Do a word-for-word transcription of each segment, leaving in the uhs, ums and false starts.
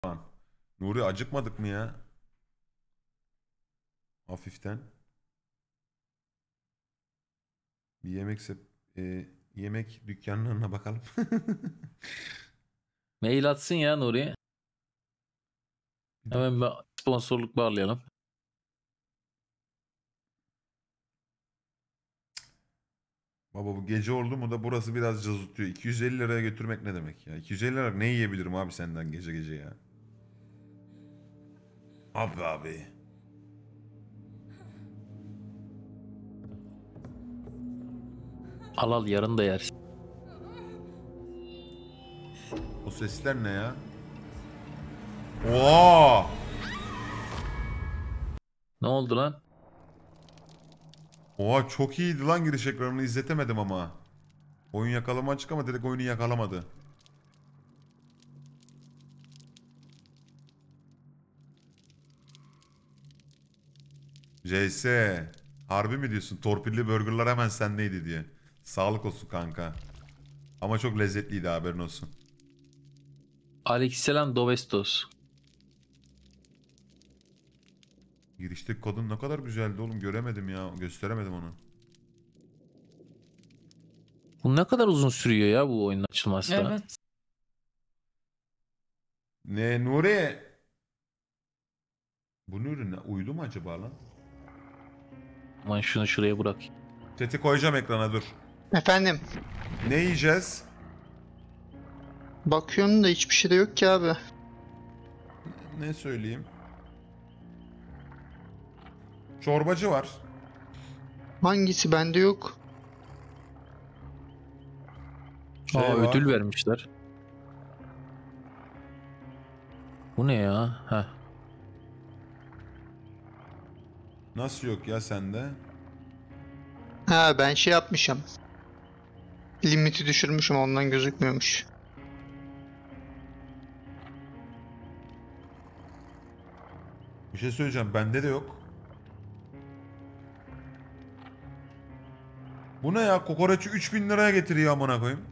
Lan. Nuri acıkmadık mı ya? Hafiften. Bir yemek sep e, yemek dükkanlarına bakalım. Mail atsın ya Nuri. Hemen bir sponsorluk bağlayalım. Baba bu gece oldu mu da burası biraz cazıtıyor. iki yüz elli liraya götürmek ne demek ya? iki yüz elli lira ne yiyebilirim abi senden gece gece ya? Abi abi. Al al yarın da yersin. O sesler ne ya? Oo! Ne oldu lan? Oha çok iyiydi lan, giriş ekranını izletemedim ama. Oyun yakalama açık ama direkt oyunu yakalamadı. J S. Harbi mi diyorsun? Torpilli burgerlar hemen sendeydi diye. Sağlık olsun kanka. Ama çok lezzetliydi, haberin olsun. Aleykümselam Dovestos. Girişteki kodun ne kadar güzeldi oğlum, göremedim ya. Gösteremedim onu. Bu ne kadar uzun sürüyor ya bu oyunun açılması da. Evet. Ne Nuri? Bu Nuri ne? Uyudu mu acaba lan? Aman şunu şuraya bırak. Chat'i koyacağım ekrana, dur. Efendim, Ne yiyeceğiz? bakıyorum da hiçbir şey de yok ki abi. Ne söyleyeyim? Çorbacı var. Hangisi bende yok? Şey Aa var. ödül vermişler. Bu ne ya? Heh. Nasıl yok ya sende? Ha ben şey yapmışım. Limiti düşürmüşüm, ondan gözükmüyormuş. Bir şey söyleyeceğim, bende de yok. Bu ne ya? Kokoreçi üç bin liraya getiriyor amına koyayım.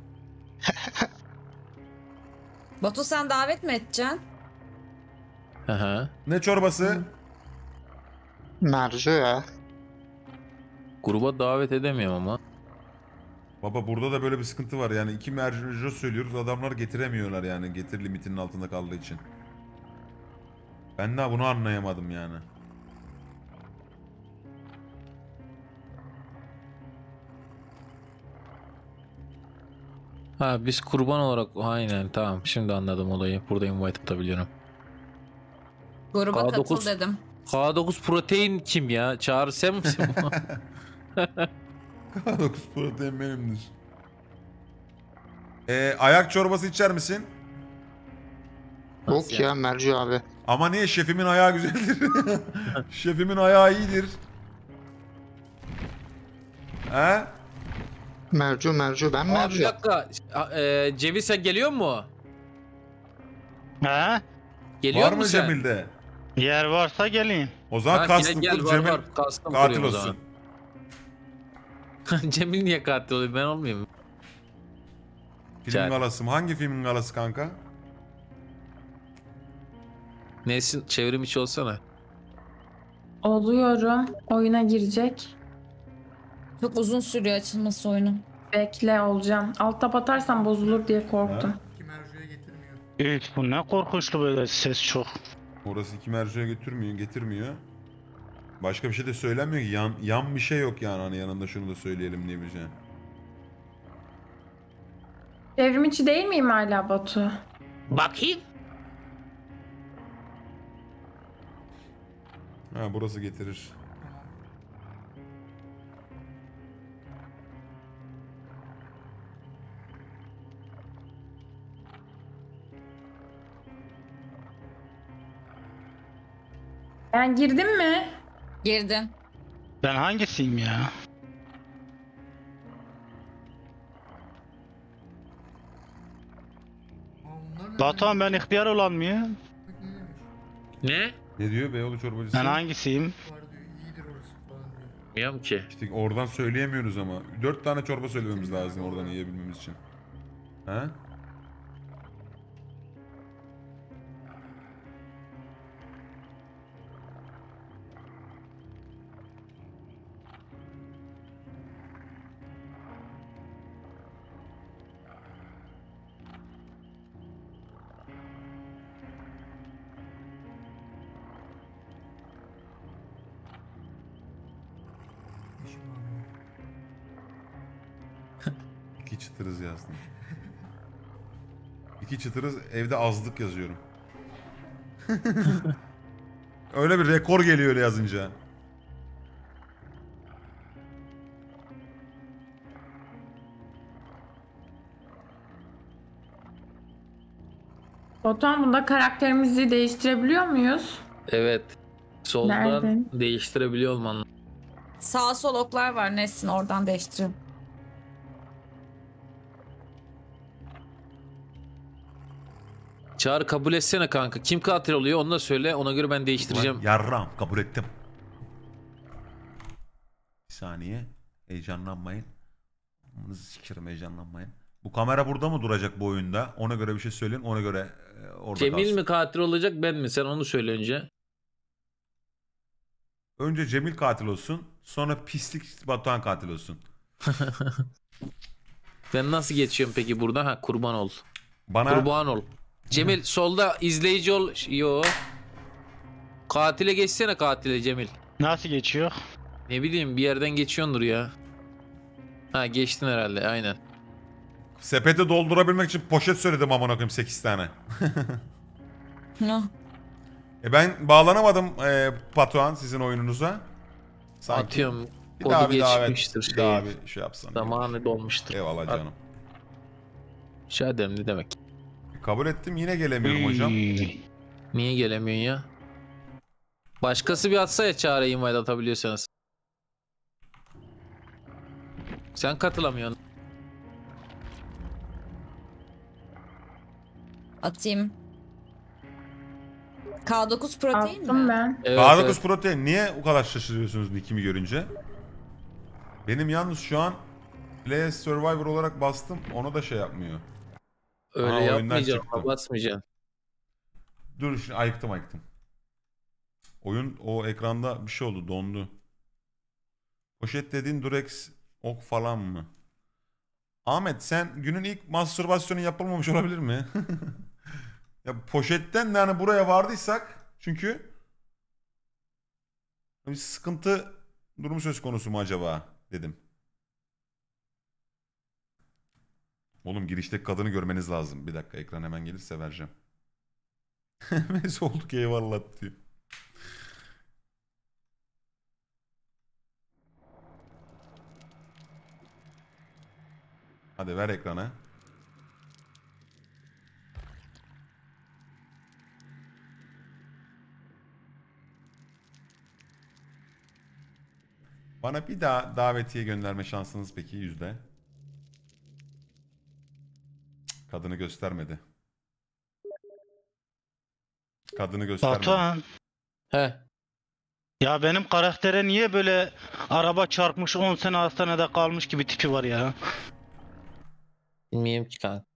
Batu sen davet mi edeceksin? Aha. Ne çorbası? Merco ya. Gruba davet edemiyorum ama. Baba burada da böyle bir sıkıntı var yani, iki mercuncu söylüyoruz, adamlar getiremiyorlar yani, getir limitinin altında kaldığı için. Ben daha bunu anlayamadım yani. Ha biz kurban olarak aynen tamam şimdi anladım olayı. Burada invite atabiliyorum. Gruba K dokuz. katıl dedim. K dokuz protein kim ya? Çağrı sen misin? K dokuz protein benimdir. Ee, ayak çorbası içer misin? Yok ya Merco abi. Ama niye, şefimin ayağı güzeldir. Şefimin ayağı iyidir. He? Merco Merco ben Aa, bir Merco. dakika. E, Ceviz sen geliyor mu? Ha? Geliyor Var mu mı sen? Cemil'de? Yer varsa geleyim. O zaman Ha, kastım gel, kul var, Cemil var. Kastım katil kuruyorum o olsun. zaman. Cemil niye katil oluyor? Ben olmayayım. Filmin Çağır. galası mı? Hangi filmin galası kanka? Nesin çevrim içi olsana. Oluyorum. Oyuna girecek. Çok uzun sürüyor açılması oyunun. Bekle olacağım. Alt tab atarsam bozulur diye korktum. Üf, bu ne korkunçlu böyle ses çok. Orası iki merceğe götürmüyor, getirmiyor. Başka bir şey de söylenmiyor ki. Yan, yan bir şey yok yani, hani yanında şunu da söyleyelim diye bir şey. Devrim içi değil miyim hala Batu? Bakayım. Ha, burası getirir. Ben girdim mi? Girdin. Ben hangisiyim ya? Batuhan ben ihtiyar olan mıyım? Ne? Ne diyor Beyoğlu çorbacısı? Ben hangisiyim? Bilmiyorum ki. İşte oradan söyleyemiyoruz ama. Dört tane çorba söylememiz lazım oradan yiyebilmemiz için. Ha? İki çıtırız yazdım. İki çıtırız evde azlık yazıyorum. Öyle bir rekor geliyor öyle yazınca. Batuhan, bunda karakterimizi değiştirebiliyor muyuz? Evet. Soldan Nerede? değiştirebiliyor olman. Sağ sol oklar var Nesin, oradan değiştirin. Çağrı kabul etsene kanka. Kim katil oluyor onu da söyle. Ona göre ben değiştireceğim. Yarram kabul ettim. Bir saniye. Heyecanlanmayın. Amanızı sikerim, heyecanlanmayın. Bu kamera burada mı duracak bu oyunda? Ona göre bir şey söyleyin. Ona göre e, orada Cemil kalsın. mi katil olacak ben mi? Sen onu söyle önce. Önce Cemil katil olsun. Sonra pislik Batuhan katil olsun. Ben nasıl geçiyorum peki burada? Ha, kurban ol. Bana Kurban ol. Cemil solda izleyici ol. Yo. Katile geçsene, katile Cemil. Nasıl geçiyor? Ne bileyim, bir yerden geçiyordur ya. Ha, geçtin herhalde, aynen. sepete doldurabilmek için poşet söyledim amına koyayım sekiz tane. No. E ben bağlanamadım e, Batuhan sizin oyununuza. Sanki Atıyorum. bir Kodu daha bir daha evet, geçmiştir bir şey. daha bir şey yapsan. Zamanı dolmuştur. Eyvallah canım. Rica ederim, ne demek. Kabul ettim, yine gelemiyorum hocam. Üy. Niye gelemiyorsun ya? Başkası bir atsa ya Çağrı, invite atabiliyorsanız. Sen katılamıyorsun. Atayım. K dokuz protein Attım mi? ben. Evet, K dokuz evet. protein, niye o kadar şaşırıyorsunuz nickimi görünce? Benim yalnız şu an Play Survivor olarak bastım, onu da şey yapmıyor. Öyle Aha, oyundan yapmayacaksın, çıktım. basmayacaksın. Dur şimdi ayıktım ayıktım. Oyun o ekranda bir şey oldu, dondu. Poşet dediğin Durex ok falan mı? Ahmet sen günün ilk mastürbasyonu yapılmamış olabilir mi? Ya poşetten de hani buraya vardıysak çünkü bir sıkıntı durumu söz konusu mu acaba dedim. Oğlum girişteki kadını görmeniz lazım. Bir dakika, ekran hemen gelirse vereceğim. Neyse olduk eyvallah diyor. Hadi ver ekrana. Bana bir daha davetiye gönderme şansınız peki yüzde? Cık, kadını göstermedi. Kadını göstermedi. Batuhan. He. Ya benim karaktere niye böyle araba çarpmış on sene hastanede kalmış gibi tipi var ya? Bilmiyorum ki kanka.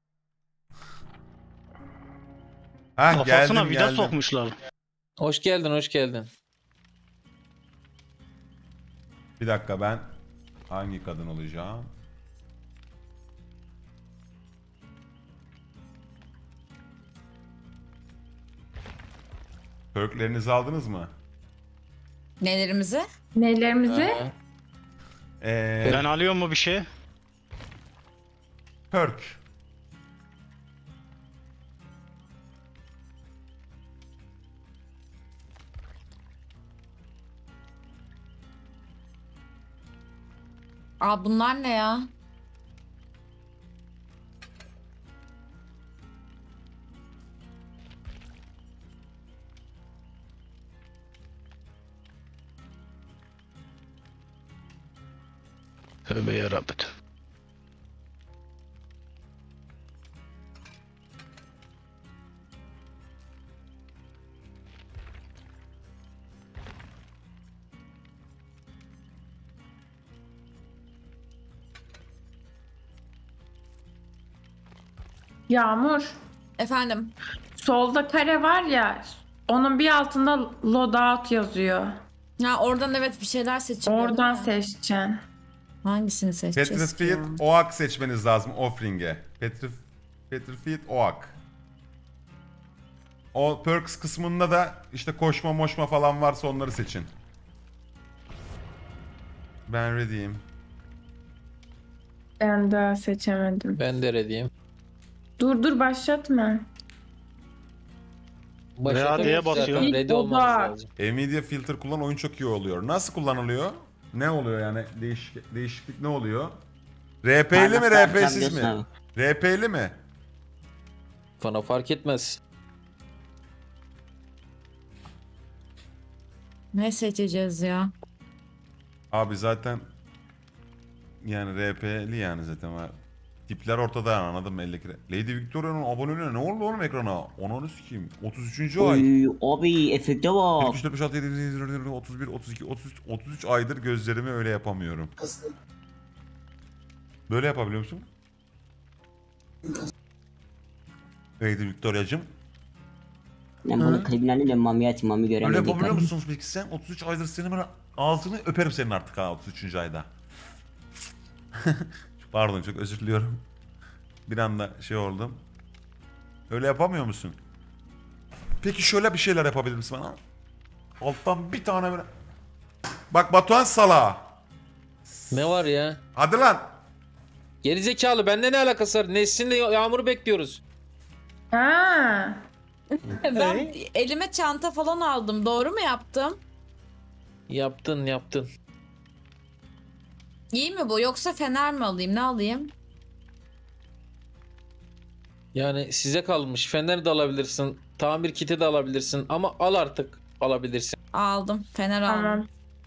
Heh, Kafasına geldim vida geldim. sokmuşlar. Hoş geldin, hoş geldin. Bir dakika, ben hangi kadın olacağım? Perklerinizi aldınız mı? Nelerimizi? Neylerimizi? Ha. Ee, Ben alıyor mu bir şey? perk. Aa, bunlar ne ya? Tövbe yarabbim. Yağmur. Efendim. Solda kare var ya. Onun bir altında loadout yazıyor. Ha, oradan evet bir şeyler seçiliyor. Oradan değil mi? seçeceksin. Hangisini seçeceğiz ki ya? Petrified Oak seçmeniz lazım Offring'e. Petrif Petrified Oak. O perks kısmında da işte koşma moşma falan varsa onları seçin. Ben ready'yim. Ben daha seçemedim. Ben de ready'yim. Dur dur başlatma. Ready'ye Başlatamıyoruz zaten, basıyorum. ready olmamız Oda. lazım. Nvidia filter kullan, oyun çok iyi oluyor. Nasıl kullanılıyor? Ne oluyor yani? Değişik, değişiklik ne oluyor? R P'li mi R P'siz mi? R P'li mi? Bana fark etmez. Ne seçeceğiz ya? Abi zaten yani R P'li yani zaten var. Tipler ortada yani, anladın mı? elli kere. Lady Victoria'nın aboneliğine ne oldu oğlum ekrana? Onu sikeyim. otuz üçüncü ay. Oy abi efekte bak. üç, dört, beş, altı, yedi, sekiz, dokuz, otuz bir, otuz iki, otuz üç, otuz üç aydır gözlerimi öyle yapamıyorum. Böyle yapabiliyor musun? Lady Victoria'cığım. Ben bunu klibinlerle de mami açayım mami Öyle göremedik. yapabiliyor musunuz peki sen? otuz üç aydır senin ben ağzını öperim senin artık ha otuz üçüncü ayda. Pardon, çok özür diliyorum. Bir anda şey oldum. Öyle yapamıyor musun? Peki şöyle bir şeyler yapabilir misin bana? Alttan bir tane böyle. Bak Batuhan sala. Ne var ya? Hadi lan. Gerizekalı, bende ne alakası var? Nesrin'le Yağmur'u bekliyoruz. Ha. Ben elime çanta falan aldım. Doğru mu yaptım? Yaptın yaptın. İyi mi bu? Yoksa fener mi alayım? Ne alayım? Yani size kalmış. Fener de alabilirsin. Tamir kiti de alabilirsin. Ama al artık, alabilirsin. Aldım. Fener aldım. Tamam.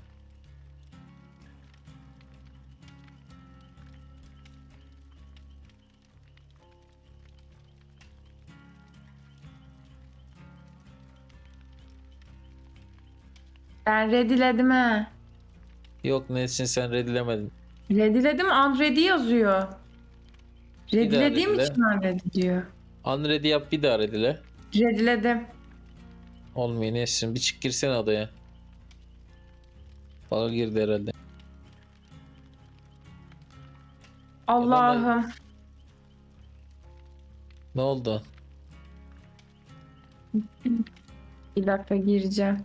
Ben ready'ledim he. Yok Nesrin, sen ready'lemedin. Ready'ledim, unready yazıyor. Ready'lediğim readyle. için unready diyor. Unready yap, bir daha ready'le. Ready'ledim. Olmuyor Nesrin. Bir çık girsene adaya. Bana girdi herhalde. Allah'ım. Ne oldu? Bir dakika gireceğim.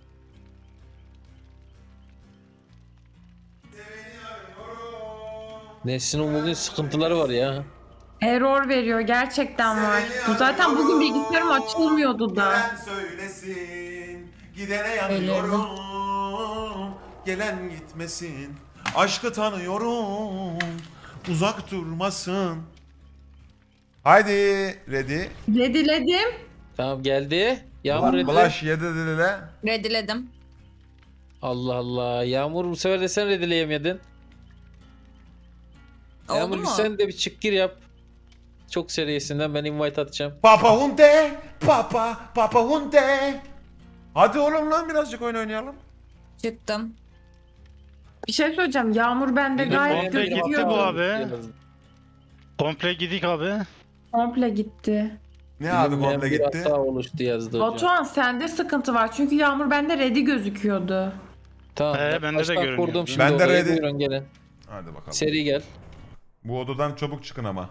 Nesrin'in bugün sıkıntıları var ya. Error veriyor, gerçekten var. Bu zaten bugün bilgisayarım açılmıyordu da. Gelen söylesin, gidene yanıyorum, gelen gitmesin, aşkı tanıyorum, uzak durmasın. Haydi ready. Ready'ledim. Tamam, geldi. Yağmur ready. Bulaş yedi dedile. Ready'ledim. Allah Allah. Yağmur, bu sefer de sen readyleyemedin. Oldu Yağmur mu? sen de bir çık gir yap. Çok serisinden ben invite atacağım. Papa Hunte, Papa, Papa Hunte. Hadi oğlum lan birazcık oyun oynayalım. Çıktım. Bir şey söyleyeceğim. Yağmur bende Benim gayet komple gitti bu gözüküyordu. abi. Komple gidik abi. Komple gitti. Ne abi Bilinmeyen komple bir gitti? hata oluştu yazdı hocam. Batuhan sende sıkıntı var. Çünkü Yağmur bende ready gözüküyordu. Tamam. He, bak bende de baştan görünüyor. kurdum şimdi Ben de odayı. ready. Buyurun gelin. Hadi bakalım. Seri gel. Bu odadan çabuk çıkın ama.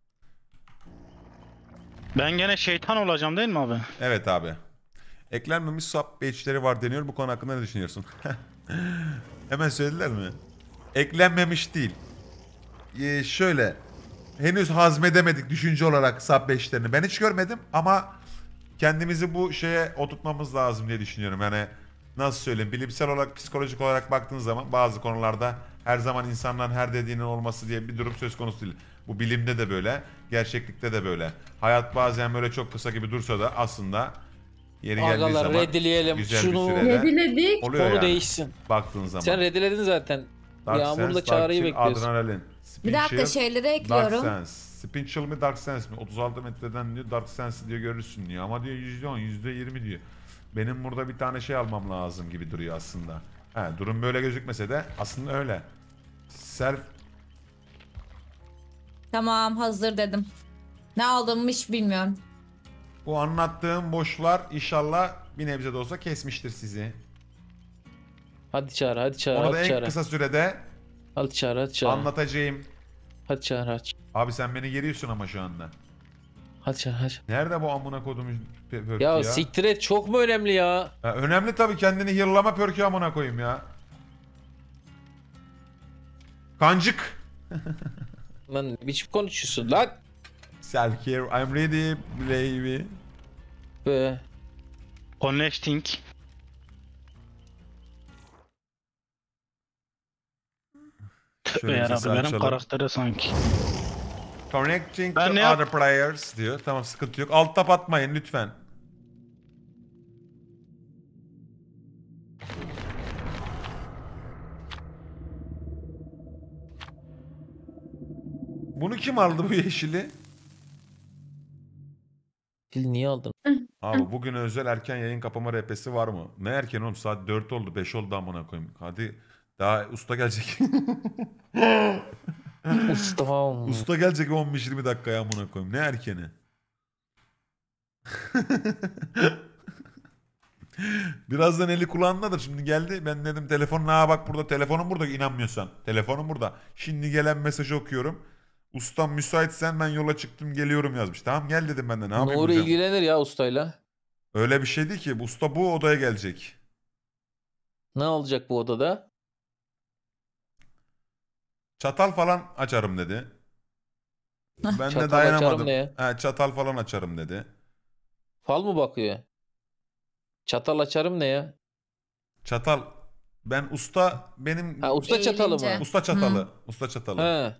Ben gene şeytan olacağım değil mi abi? Evet abi. Eklenmemiş sub patch'leri var deniyor. Bu konu hakkında ne düşünüyorsun? Hemen söylediler mi? Eklenmemiş değil. Ee, şöyle. Henüz hazmedemedik düşünce olarak sub patch'lerini. Ben hiç görmedim ama kendimizi bu şeye oturtmamız lazım diye düşünüyorum. Yani nasıl söyleyeyim? Bilimsel olarak, psikolojik olarak baktığın zaman bazı konularda her zaman insanların her dediğinin olması diye bir durum söz konusu değil. Bu bilimde de böyle, gerçeklikte de böyle. Hayat bazen böyle çok kısa gibi dursa da aslında yeri geldiği Agalar zaman readyleyelim. güzel Şunu bir sürede Ready'ledik. oluyor konu yani değişsin. baktığın zaman. Sen readyledin zaten. Dark Yağmur'la Sense, Çağrı'yı Dark Chill, bekliyorsun. Adrenalin. Spin Bir dakika Chill, şeyleri Dark ekliyorum. Sense. Spin Chill mi Dark Sense mi? otuz altı metreden diyor Dark Sense diyor görürsün diyor. Ama diyor yüzde on, yüzde yirmi diyor. Benim burada bir tane şey almam lazım gibi duruyor aslında. He, durum böyle gözükmese de aslında öyle. Self Tamam hazır dedim. Ne aldığımı hiç bilmiyorum. bu anlattığım boşlar inşallah bir nebze de olsa kesmiştir sizi. Hadi Çağrı, hadi Çağrı, Onu da hadi en Çağrı. kısa sürede Hadi Çağrı, hadi Çağrı. anlatacağım. Hadi Çağrı, hadi. Abi sen beni geriyorsun ama şu anda. Hadi Çağrı, hadi. Nerede bu amına kodumun pörkü Ya, ya? siktir et, çok mu önemli ya? Ya önemli tabii, kendini yırlama pörkü amına koyayım ya. Kancık. Lan ne biçim konuşuyorsun lan? Self care. I'm ready baby. Be. Connecting. Şöyle Eğer sesi abi benim açalım. karaktere sanki. Connecting Ben to ne yap- other players diyor. Tamam sıkıntı yok. Alt tab atmayın lütfen. Bunu kim aldı bu yeşili? Dil niye aldın? Abi bugün özel erken yayın kapama R P'si var mı? Ne erken oğlum, saat dört oldu beş oldu amına koyayım. Hadi daha usta gelecek. Mustafa mı? Usta gelecek on beş yirmi dakikaya amına koyayım. Ne erkeni? Birazdan eli kulağındadır. Şimdi geldi. Ben dedim telefon ha bak burada, telefonum burada, inanmıyorsan. Telefonum burada. Şimdi gelen mesajı okuyorum. Ustam müsaitsen ben yola çıktım geliyorum yazmış. Tamam gel dedim ben de, ne yapayım Nuri hocam? ilgilenir ya ustayla. Öyle bir şey değil ki. Usta bu odaya gelecek. Ne olacak bu odada? Çatal falan açarım dedi. Ben Çatal de açarım dayanamadım. ne ya? He, çatal falan açarım dedi. Fal mı bakıyor? Çatal açarım ne ya? Çatal. Ben usta benim Ha usta çatalı mı? Eğilince. usta çatalı. Usta çatalı. He.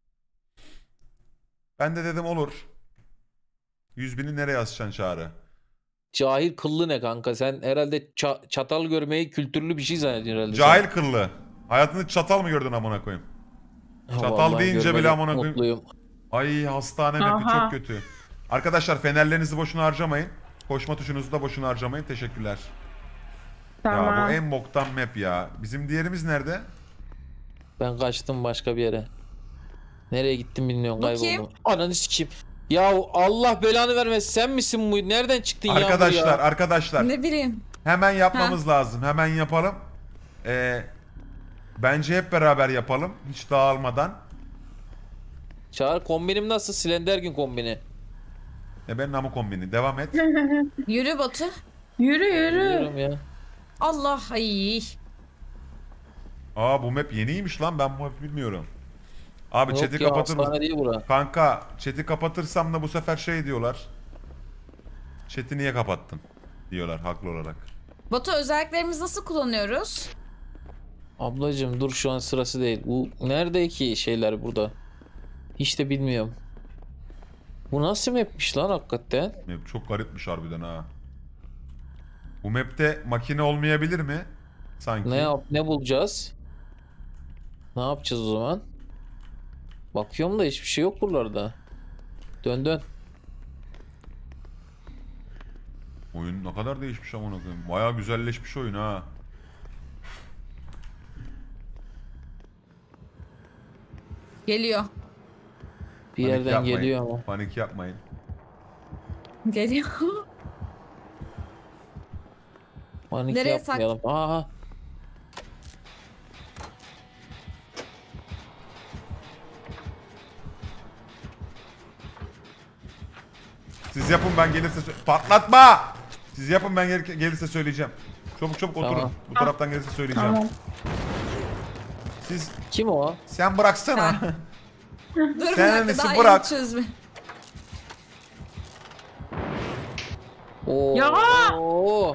Ben de dedim olur. yüz bini nereye yazacaksın Çağrı? Cahil kıllı ne kanka? Sen herhalde ça- çatal görmeyi kültürlü bir şey zannediyorsun herhalde. Cahil kıllı. Hayatında çatal mı gördün amına koyayım? sen. çatal Vallahi deyince bile görmedim, amına koyayım. mutluyum. Ay hastane mapi Aha. çok kötü. Arkadaşlar fenerlerinizi boşuna harcamayın. Koşma tuşunuzu da boşuna harcamayın. Teşekkürler. Ya Tamam. bu en boktan map ya. Bizim diğerimiz nerede? Ben kaçtım başka bir yere. Nereye gittim bilmiyorum, Bu kayboldum. Ananı sikeyim. Ya Allah belanı vermesin, sen misin bu? Nereden çıktın ya bu Arkadaşlar, ya? arkadaşlar. Ne bileyim. Hemen yapmamız lazım. Hemen yapalım. Ee, bence hep beraber yapalım. Hiç dağılmadan. Çağır, kombinim nasıl? Slendergin kombini. E ben namı kombini. Devam et. Yürü Batu. Yürü yürü. Biliyorum ya. Allah ay. Aa bu map yeniymiş lan. Ben bu map bilmiyorum. Abi Yok chat'i ya, kapatır mısın? hastane değil bura. Kanka chat'i kapatırsam da bu sefer şey diyorlar. Chat'i niye kapattın? Diyorlar haklı olarak. Batu özelliklerimizi nasıl kullanıyoruz? Ablacım dur, şu an sırası değil. Bu nerede ki şeyler burada? Hiç de bilmiyorum. Bu nasıl mapmiş lan hakikaten? Map çok garipmiş harbiden ha. Bu map'te makine olmayabilir mi? Sanki. Ne yap ne bulacağız? Ne yapacağız o zaman? Bakıyorum da hiçbir şey yok buralarda. Dön dön. Oyun ne kadar değişmiş amına koyayım. Bayağı güzelleşmiş oyun ha. Geliyor. Bir Panik yerden yapmayın. geliyor ama. Panik yapmayın. Geliyor. Panik Nereye sak- yapmayalım. Aha. Siz yapın ben gelirse sö- patlatma. Siz yapın ben gel- gelirse söyleyeceğim. Çabuk çabuk oturun. Tamam. Bu taraftan gelirse söyleyeceğim. Tamam. Siz Kim o? sen bıraksana. Dur bir Sen dakika, nesi daha bırak. yeni çözme. Oo. Ya! Oo.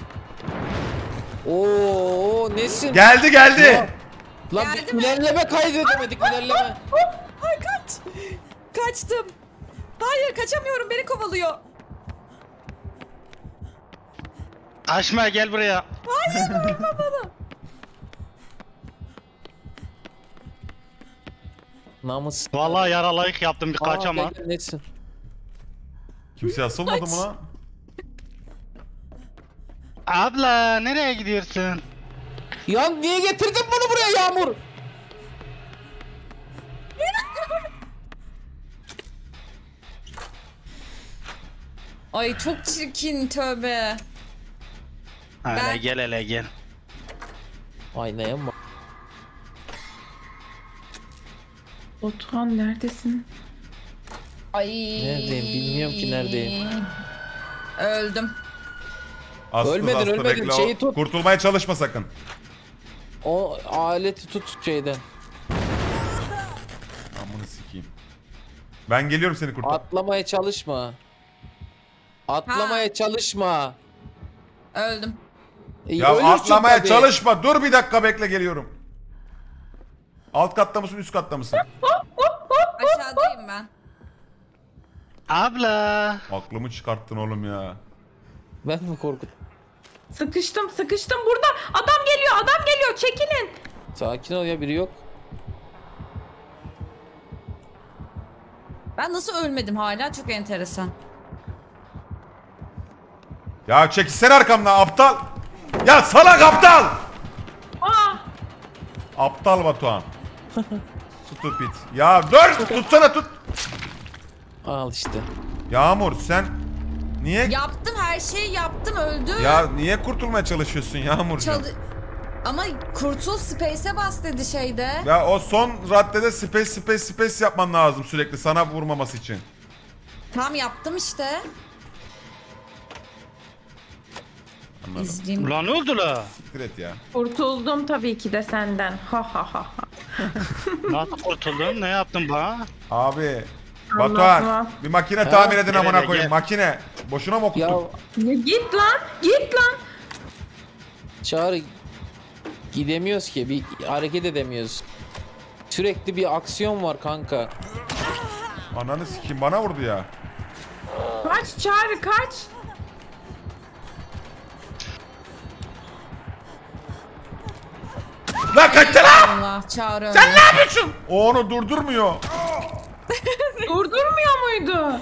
Oo, nesin? geldi geldi. Ya. Lan Geldi bir mi? ilerleme kaydedemedik, ilerleme. Ay kaç. Kaçtım. Hayır kaçamıyorum, beni kovalıyor. Açma, gel buraya. Namus. Vallahi yaralayık yaptım, bir Aa, kaçama. gel, gel, nesin? Kimse asılmadı mı lan? Abla nereye gidiyorsun? Ya niye getirdin bunu buraya Yağmur? Ay çok çirkin, tövbe. Hele Ben- gel hele gel. Aynaya mı? Batuhan neredesin? Ay. Neredeyim? Bilmiyorum ki neredeyim. Öldüm. Astı, Ölmedin, astı, ölmedin. bekle o. Şeyi tut. Kurtulmaya çalışma sakın. O aleti tut şeyden. Ben geliyorum seni kurtar. Atlamaya çalışma. Atlamaya Ha. çalışma. Öldüm. E, Ya ölürsün atlamaya tabii. çalışma. Dur bir dakika bekle geliyorum. Alt katta mısın üst katta mısın? Aşağıdayım ben. Abla. Aklımı çıkarttın oğlum ya. Ben mi korkut? Sıkıştım sıkıştım burada. Adam geliyor adam geliyor çekilin. Sakin ol ya, biri yok. Ben nasıl ölmedim hala, çok enteresan. Ya çekilsene arkamdan aptal. Ya salak aptal. Aa, Aptal Batuhan. Stupid. Ya dur tutsana tut. Al işte. Yağmur sen niye Yaptım, her şeyi yaptım, öldüm. ya niye kurtulmaya çalışıyorsun Yağmurcuğum? Çalı- Ama kurtul, space'e bas dedi şeyde. Ya o son raddede space space space yapman lazım sürekli sana vurmaması için. Tam yaptım işte. Anladım. İzleyeyim. Ulan ne oldu la? Siktir et ya. kurtuldum tabii ki de senden. Ha ha ha. ha. Nasıl kurtuldun? Ne yaptın bana? Abi Allah Batuhan Allah. bir makine tamir edin Gel amına hele, koyayım. gel. Makine. Boşuna mı Ya okuttuk? Ya git lan git lan. Çağrı, gidemiyoruz ki, bir hareket edemiyoruz. Sürekli bir aksiyon var kanka. Ananı sikeyim bana vurdu ya. Kaç Çağrı kaç. Lan kaçtı lan! Allah, Çağrı Sen öldü. ne yapıyorsun? O onu durdurmuyor. Durdurmuyor muydu?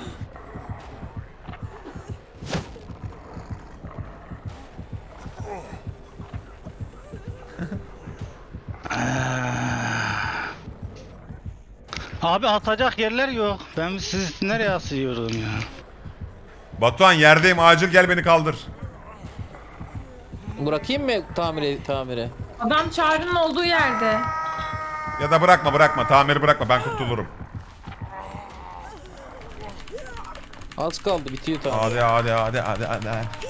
Abi atacak yerler yok. Ben siz nereye asıyorum ya? Batuhan yerdeyim acil gel beni kaldır. Bırakayım mı tamire tamire? Adam Çağrı'nın olduğu yerde. Ya da bırakma bırakma tamiri bırakma ben kurtulurum. Az kaldı, bitiyor tamir. Hadi hadi hadi hadi hadi.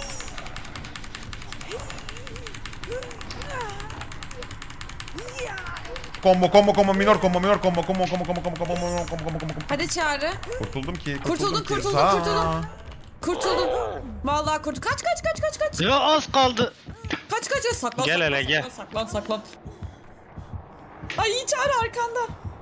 Combo combo combo minor combo minor combo combo combo combo combo combo combo combo combo combo. Hadi Çağrı. Kurtuldum ki Kurtuldun, kurtuldum ki. kurtuldun, Sağ- kurtuldun. Kurtuldum. Vallahi kurtuldum. Kaç kaç kaç kaç kaç. Ya az kaldı. Kaç kaç kaç. Saklan, Gel saklan, hele, gel. saklan, saklan saklan. Ay Çağrı arkanda.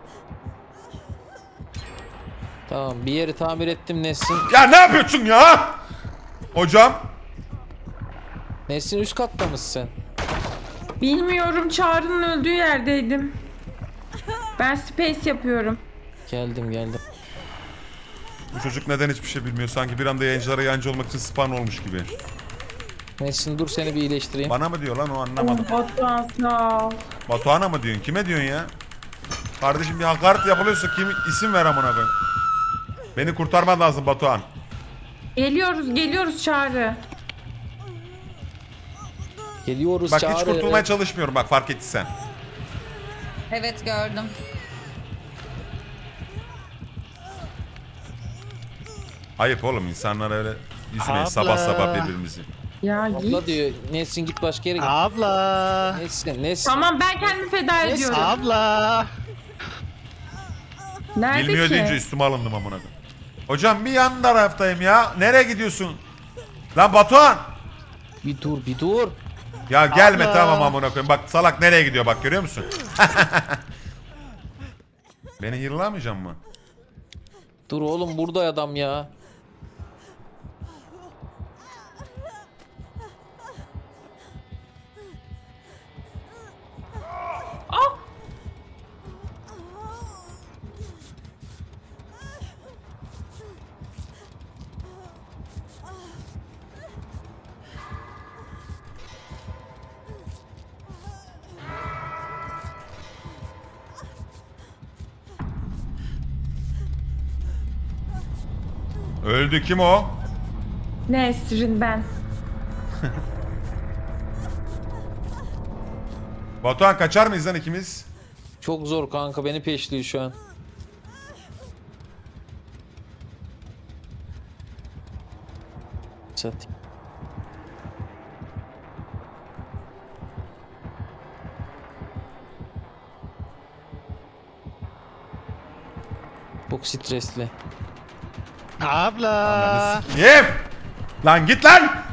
Tamam, bir yeri tamir ettim Nesin. Ya ne yapıyorsun ya? Hocam. Nesin üst katta mısın sen? Bilmiyorum, Çağrı'nın öldüğü yerdeydim. Ben space yapıyorum. Geldim geldim. Bu çocuk neden hiçbir şey bilmiyor? Sanki bir anda yayıncılara yayıncı olmak için spawn olmuş gibi. Nesin dur, seni bir iyileştireyim. Bana mı diyor lan o anlamadım. Batuhan sağ ol. Batuhan'a mı diyorsun? Kime diyorsun ya? Kardeşim bir hakaret yapılıyorsa kim isim ver amına koyayım. Beni kurtarman lazım Batuhan. Geliyoruz geliyoruz Çağrı. Geliyoruz Bak Çağrı. hiç kurtulmaya çalışmıyorum bak fark ettiysen. Evet, gördüm. Ayıp oğlum insanlara öyle üzmeyin Abla. sabah sabah birbirimizi. Ya Abla git. diyor, Nesin git başka yere git. Abla. Nesin, Nesin. Tamam, ben kendimi feda ediyorum. Abla. Nerede Bilmiyor ki? deyince üstüme alındım amına koyayım. Hocam bir yan taraftayım ya. Nereye gidiyorsun? Lan Batuhan! Bir dur bir dur. Ya gelme Abla. tamam amına koyayım. Bak salak nereye gidiyor bak görüyor musun? Beni hırlamayacak mı? Dur oğlum, burada adam ya. Ah! Öldü kim o? Nesrin ben. Batuhan kaçar mıyız lan ikimiz? Çok zor kanka, beni peşliyor şu an. Sat. Çok stresli. Abla. Ananı sikeyim. Lan git lan.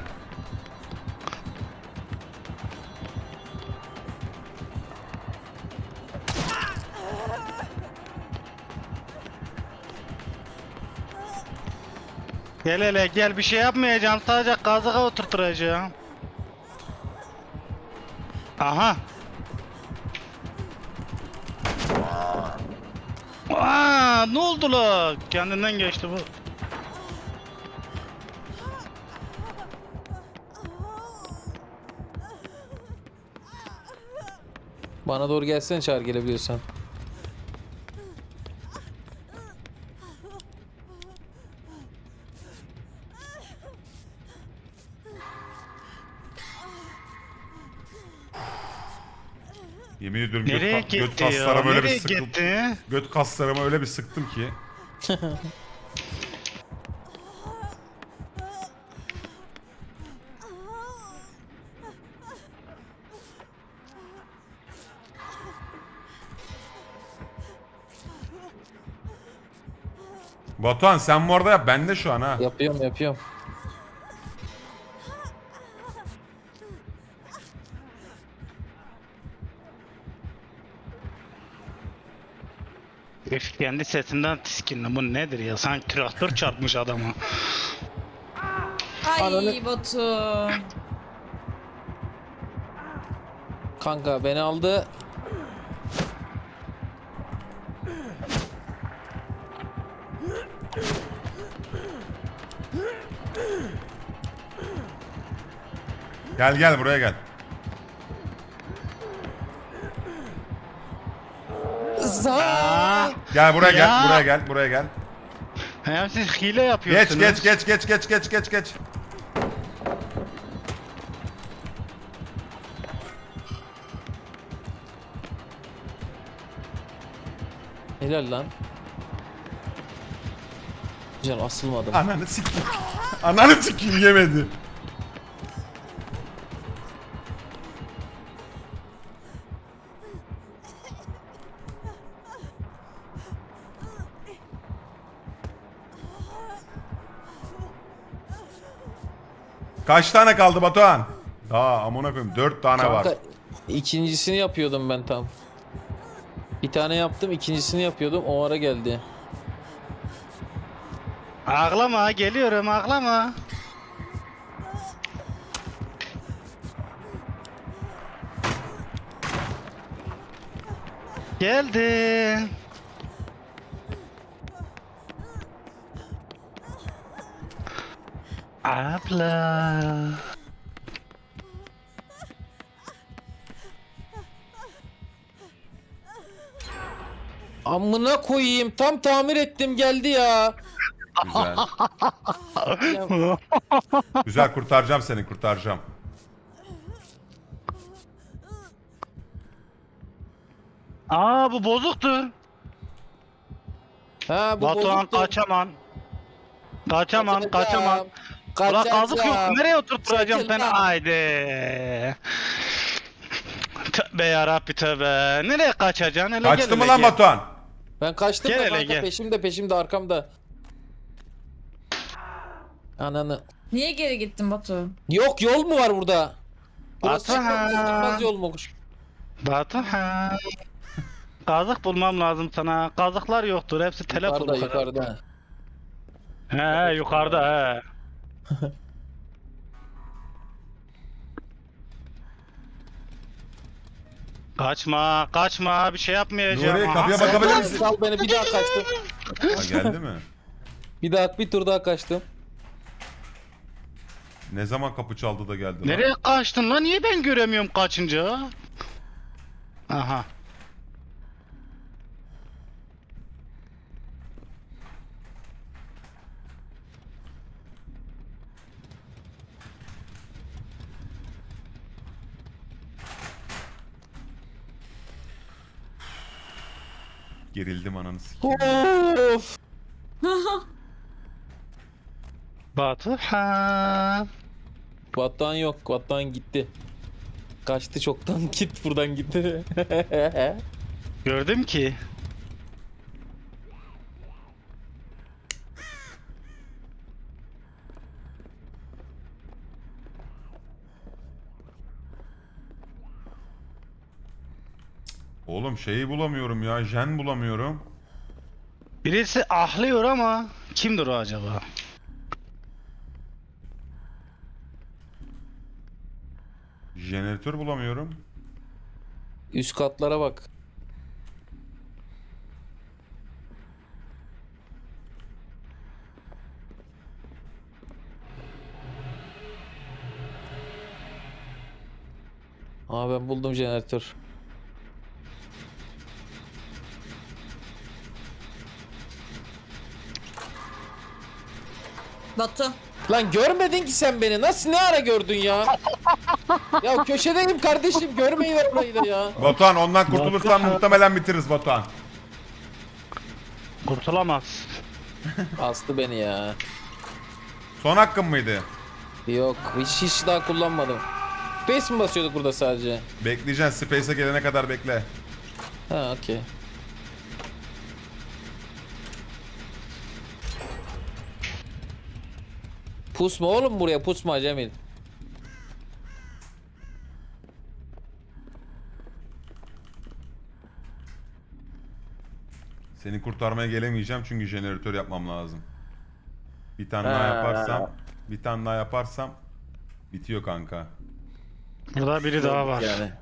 Gel hele gel, bir şey yapmayacağım, sadece kazığa oturtturacağım. Aha. Aa, ne oldu la? Kendinden geçti bu. Bana doğru gelsene Çağrı, gelebiliyorsan. Yemin ediyorum Nereye göt, ka- göt gitti ya? kaslarıma öyle bir Nereye sıktım. gitti? Göt kaslarıma öyle bir sıktım ki. Batuhan sen bu arada yap, ben de şu an ha. Yapıyorum yapıyorum. Üf, kendi sesinden tiskinli, bu nedir ya? Sanki traktör çarpmış adama. Ay Ananı- Batu. Kanka beni aldı. Gel gel buraya gel. Aa, Gel buraya Ya. gel, buraya gel, buraya gel. hem siz hile Geç yapıyorsunuz. geç geç geç geç geç geç geç. Helal lan. Güzel, asılmadım. Ananı sikeyim. Ananı sikeyim, yemedi. Kaç tane kaldı Batuhan? Daha amına koyayım dört tane var. Kanka ikincisini yapıyordum ben tam. Bir tane yaptım, ikincisini yapıyordum, o ara geldi. Ağlama, geliyorum, ağlama. Geldi. Abla. Amına koyayım, tam tamir ettim geldi ya. Güzel. Güzel, kurtaracağım seni, kurtaracağım. Aa, bu bozuktu. Ha bu Batuhan bozuktu. kaçaman. Kaçaman, Kaçacağım. kaçaman. Ulan kazık yok. Kaçacağım. Nereye oturtturacağım seni? Çekil lan. Haydi. Tövbe yarabbi tövbe. Nereye kaçacaksın? Hele Kaçtı gel mı hele lan gel. Batuhan? Ben kaçtım Gel da hele, kanka, gel. peşimde peşimde arkamda. Ananı. Niye geri gittin Batu? Yok, yol mu var burada? Burası Batuhan. çıkmaz, çıkmaz yol mu? Batuhan. Kazık bulmam lazım sana. Kazıklar yoktur. Hepsi telef Yukarıda olur. yukarıda. He, yukarıda he. Kaçma, kaçma. Bir şey yapmayacağım. Nuri, Aha, kapıya sen- bakabilir misin? Sal beni, bir daha kaçtım. Ha, geldi mi? Bir daha bir tur daha kaçtım. Ne zaman kapı çaldı da geldi lan? Nereye kaçtın lan? Niye ben göremiyorum kaçınca? Aha. Gerildim ananı sikeyim. Of. Batuhan. Batuhan yok. Batuhan gitti. Kaçtı çoktan. Git buradan gitti. Gördüm ki. Oğlum şeyi bulamıyorum ya. Jen bulamıyorum. Birisi ahlıyor ama kimdir o acaba? Jeneratör bulamıyorum. Üst katlara bak. Aa ben buldum jeneratör. Batu. Lan görmedin ki sen beni. Nasıl ne ara gördün ya? Ya köşedeyim kardeşim. Görmeyin orayı da ya. Batuhan ondan kurtulursan muhtemelen bitiririz Batuhan. Kurtulamaz. Astı beni ya. Son hakkın mıydı? Yok hiç hiç daha kullanmadım. Space mi basıyorduk burada sadece? Bekleyeceksin. Space'e gelene kadar bekle. Ha okey. Pusma oğlum buraya, pusma Cemil. Seni kurtarmaya gelemeyeceğim çünkü jeneratör yapmam lazım. Bir tane daha Ha. yaparsam, bir tane daha yaparsam bitiyor kanka. Burada biri daha var. Yani.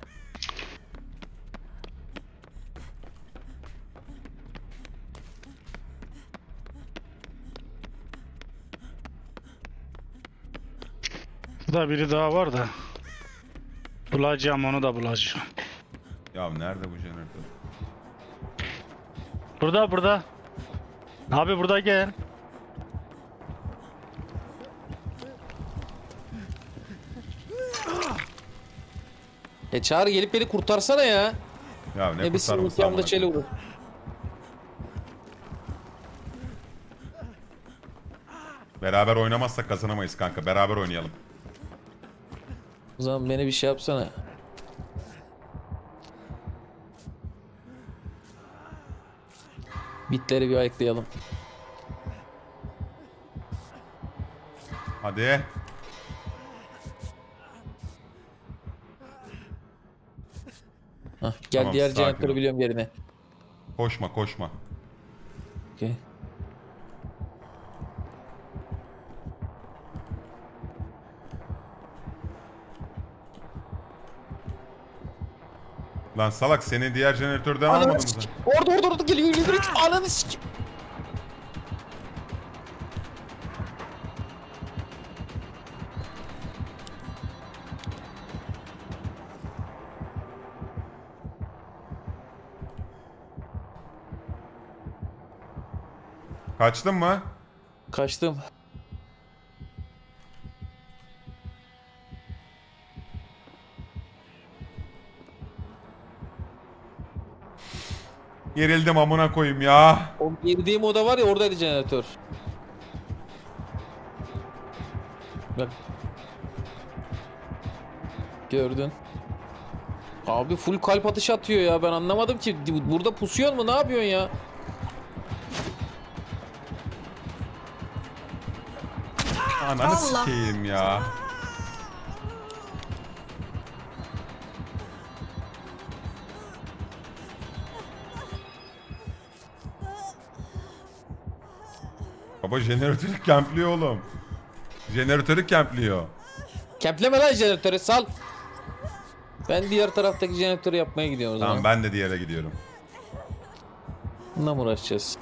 Burada biri daha var da. Bulacağım, onu da bulacağım. Ya nerede bu jeneratör? Burada burada. Abi burada gel. E Çağrı gelip beni kurtarsana ya. Ya ne Ne bir kurtarması sınıf yanında amına çeli koyayım. vurur. Beraber oynamazsak kazanamayız kanka. Beraber oynayalım. O zaman beni bir şey yapsana. Bitleri bir ayıklayalım. Hadi. Hah, gel Tamam, diğer sakin jeneratörü ol. biliyorum yerine. Koşma koşma. Okey. Lan salak seni diğer jeneratörden almadım Ananı mı? sik. Orada orada orada geliyor geliyor geliyor. Ananı sik. Kaçtın mı? Kaçtım. Gerildim amına koyayım ya. O girdiğim oda var ya, oradaydı jeneratör. Bak. Gördün. Abi full kalp atışı atıyor ya, ben anlamadım ki. Burada pusuyor mu, ne yapıyorsun ya? Ananı Allah. sikeyim ya. Baba jeneratörü kempliyor oğlum. Jeneratörü kempliyor. Kepleme lan jeneratörü, sal. Ben diğer taraftaki jeneratörü yapmaya gidiyorum o zaman. Tamam ben de diğere gidiyorum. Bununla mı uğraşacağız?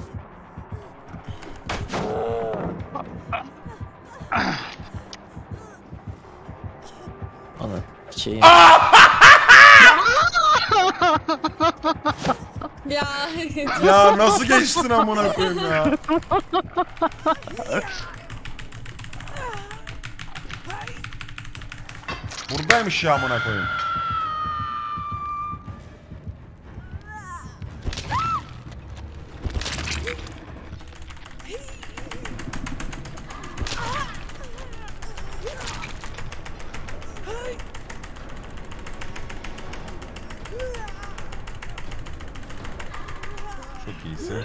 Ana şeyin. Ya. Ya nasıl geçtin amına koyayım ya? Buradaymış ya amına koyayım. Çok iyisin.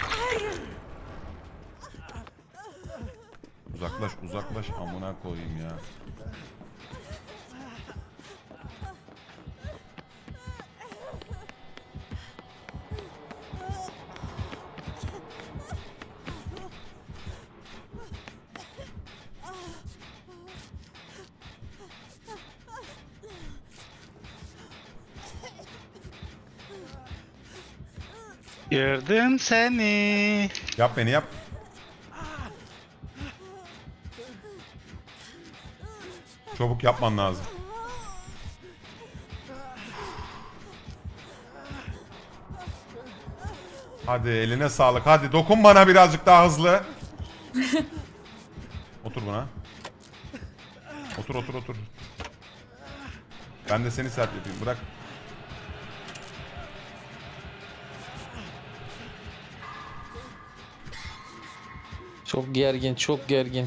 Uzaklaş uzaklaş amına koyayım ya. Gördüm seni. Yap beni yap. Çabuk yapman lazım. Hadi eline sağlık. Hadi dokun bana birazcık daha hızlı. Otur buna. Otur otur otur. Ben de seni sert yapayım. Bırak. Çok gergin, çok gergin.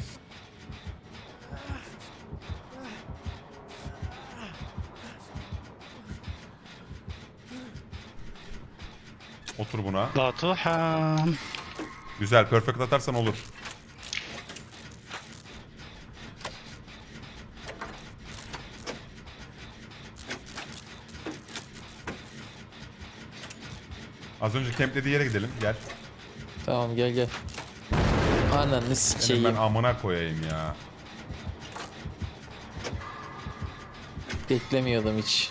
Otur buna. Batuhan. Güzel. Perfect atarsan olur. Az önce camplediği yere gidelim. Gel. Tamam gel gel. Ananı Senin sikeyim. ben amına koyayım ya. Beklemiyordum hiç.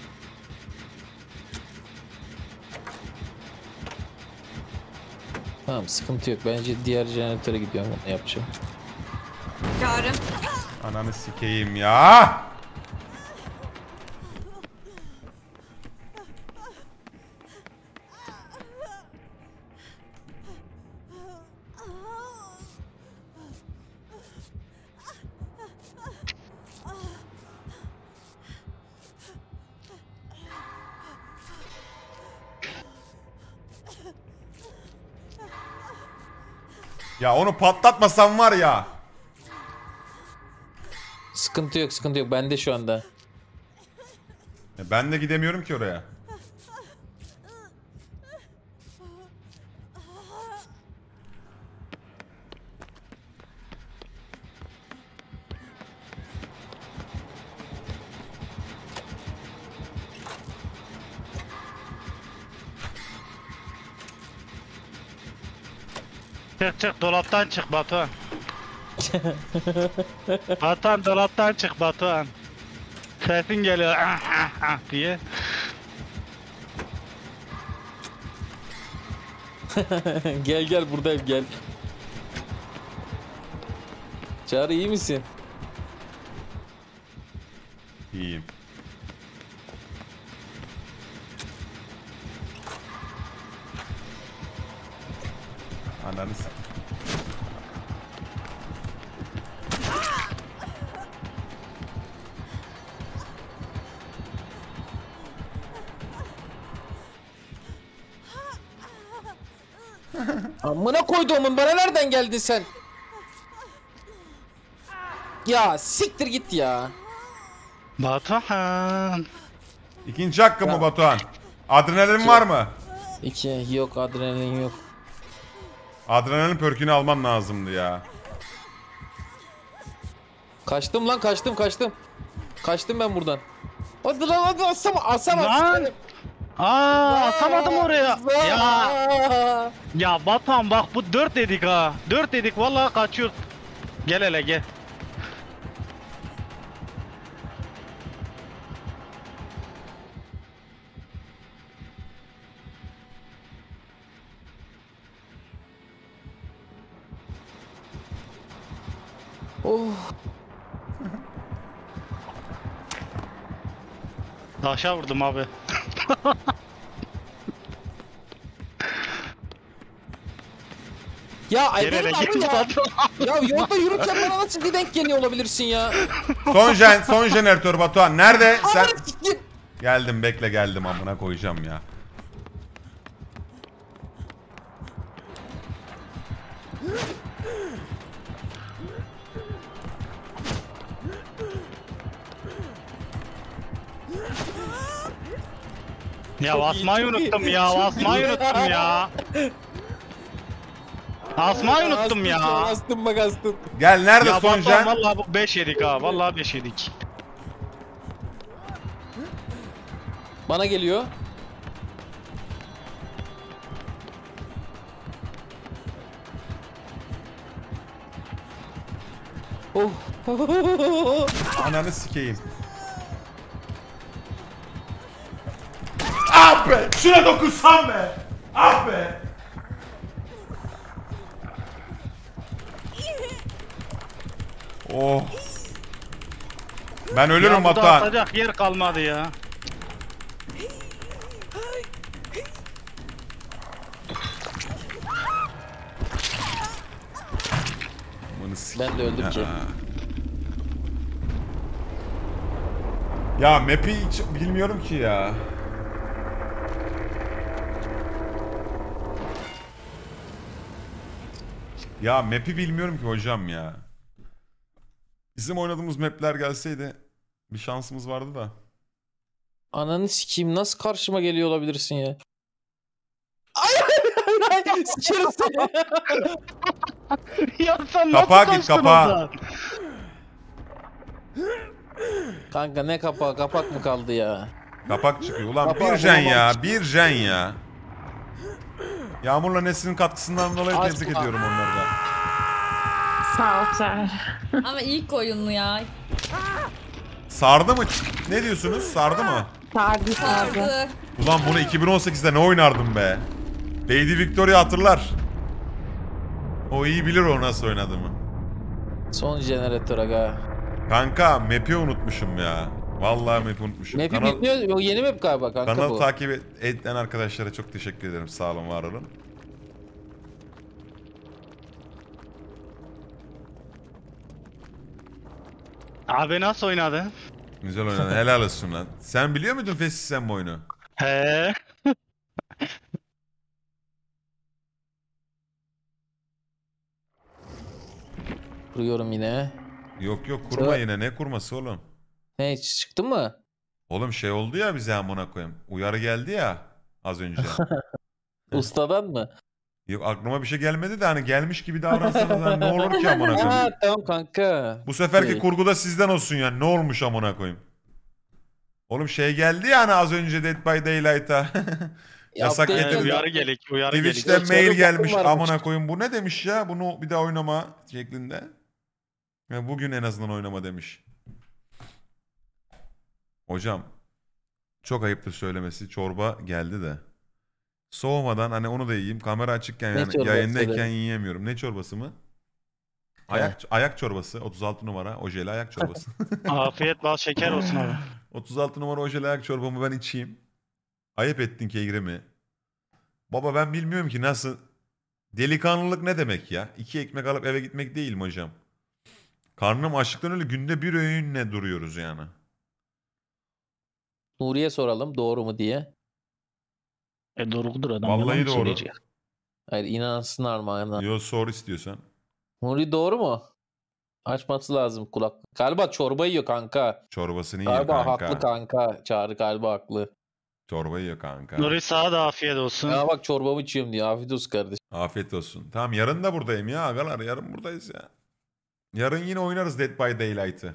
Tamam sıkıntı yok. Bence diğer jeneratöre gidiyorum, onu yapacağım. Çağrı. Ananı sikeyim ya. Ya onu patlatmasam var ya. Sıkıntı yok, sıkıntı yok. Bende şu anda. Ya ben de gidemiyorum ki oraya. Çık çık dolaptan çık Batuhan. Batuhan dolaptan çık Batuhan. Sesin geliyor ah, ah, ah diye. Gel gel buradayım gel. Çağrı iyi misin? İyiyim. Ananı s- Amına koyduğumun, bana nereden geldin sen? Ya siktir git ya. Batuhan. İkinci hakkı mı Ya. Batuhan? Adrenalin var mı? İki yok, adrenalin yok. Adrenalin perkünü alman lazımdı ya. Kaçtım lan, kaçtım kaçtım. Kaçtım ben buradan. Hadi lan hadi, asam asam Lan! Aa atamadım oraya. Ya ya Batuhan bak bu dört dedik ha. Dört dedik vallahi kaçıyor. Gel hele gel. Oh. Taşa vurdum abi. Ya Gel hele Ayberk gel abi ya. Batuhan. Ya yolda yürürken bana nasıl bir denk geliyor olabilirsin ya? Son jen, son jeneratör Batuhan. Nerede? Sen... Amına siktir. Geldim bekle geldim amına koyacağım ya. Ya Çok iyi, asmayı çok iyi. unuttum ya. Asmayı unuttum ya. Asmayı unuttum ya. Astım bak astım. Gel nerede Ya son Batuhan jen? vallahi bu beş yedik ha. Vallahi beş yedik. Bana geliyor. Oh. Ananı sikeyim. Ah be! Şuna dokunsam be! Ah be! Oh. Ben ölürüm Ya burada Batuhan. atacak yer kalmadı ya. Ben de öldüm ki. Ya map'i hiç bilmiyorum ki ya. Ya map'i bilmiyorum ki hocam ya. Bizim oynadığımız map'ler gelseydi bir şansımız vardı da. Ananı sikeyim, nasıl karşıma geliyor olabilirsin ya? Ay ay ay ay, sikerim seni. Ya sen Kapağa nasıl git, kaçtın kapağa. oradan? Kanka ne kapağı, kapak mı kaldı ya? Kapak çıkıyor. Ulan Kapağı bir jen bulamam. ya, bir jen ya. Yağmur'la Nesrin'in katkısından dolayı Asla. tebrik ediyorum onları da. Sağ ol Ser. Ama ilk oyunu ya. Sardı mı? Ne diyorsunuz? Sardı mı? Sardı sardı. Sardı. Ulan bunu iki bin on sekizde ne oynardım be? Lady Victoria hatırlar. O iyi bilir o nasıl oynadığımı. Son jeneratör aga. Kanka map'i unutmuşum ya. Vallahi map'i unutmuşum. Map'i Kanal, bilmiyor, o yeni map galiba kanka kanalı bu. takip et- eden arkadaşlara çok teşekkür ederim. Sağ olun, var olun. Abi nasıl oynadı? Güzel oynadın. Helal olsun lan. Sen biliyor muydun Fesih sen bu oyunu? He. Kuruyorum yine. Yok yok kurma Evet. yine. Ne kurması oğlum? Ne, çıktı mı? Oğlum şey oldu ya bize amına koyayım. Uyarı geldi ya az önce. Ustadan mı? Yok aklıma bir şey gelmedi de hani gelmiş gibi davransanız hani ne olur ki amına koyayım. Ha tamam kanka. Bu seferki Şey. kurguda sizden olsun yani. Ne olmuş amına koyayım. Oğlum şey geldi ya hani az önce Dead by Daylight'a. Yasak Yaptı, getir. evet. Uyarı gelik, uyarı gelik. Twitch'ten Yok, mail sonra gelmiş bakım varmış. amına koyayım. Bu ne demiş ya? Bunu bir daha oynama şeklinde. Ya bugün en azından oynama demiş. Hocam çok ayıptır söylemesi. Çorba geldi de. Soğumadan hani onu da yiyeyim. Kamera açıkken Ne yani çorbası yayındayken öyle? yiyemiyorum. Ne çorbası mı? Ayak ayak çorbası. otuz altı numara ojeli ayak çorbası. Afiyet bal şeker olsun abi. otuz altı numara ojeli ayak çorbamı ben içeyim. Ayıp ettin kegremi. Baba ben bilmiyorum ki nasıl. Delikanlılık ne demek ya? İki ekmek alıp eve gitmek değil mi hocam? Karnım açlıktan öyle günde bir öğünle duruyoruz yani. Nuriye soralım doğru mu diye. E doğrudur adam. Vallahi yalan mı doğru. söyleyecek? Hayır inansın armağana. Yo sor istiyorsan. Nuri doğru mu? Açması lazım kulak. Galiba çorba yiyor kanka. Çorbasını yiyor Galiba kanka. haklı kanka. Çağrı galiba haklı. Çorba yiyor kanka. Nuri sana da afiyet olsun. Ya bak çorbamı içiyorum diyor. Afiyet olsun kardeşim. Afiyet olsun. Tamam yarın da buradayım ya agalar. Yarın buradayız ya. Yarın yine oynarız Dead by Daylight'ı.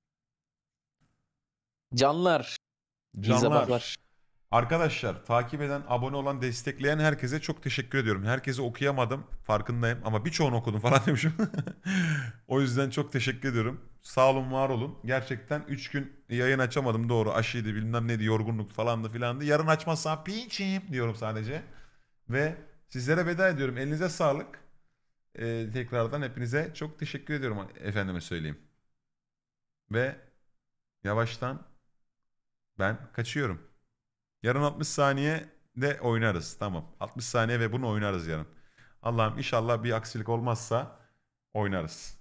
Canlar. Bize Canlar. bakar. Arkadaşlar takip eden, abone olan, destekleyen herkese çok teşekkür ediyorum. Herkese okuyamadım farkındayım ama birçoğunu okudum falan demişim. O yüzden çok teşekkür ediyorum. Sağ olun, var olun. Gerçekten üç gün yayın açamadım doğru. Aşıydı bilmem neydi, yorgunluk falandı filandı. Yarın açmazsam piçim diyorum sadece. Ve sizlere veda ediyorum. Elinize sağlık. Ee, tekrardan hepinize çok teşekkür ediyorum efendime söyleyeyim. Ve yavaştan ben kaçıyorum. Yarın altmış saniye de oynarız. Tamam. altmış saniye ve bunu oynarız yarın. Allah'ım inşallah bir aksilik olmazsa oynarız.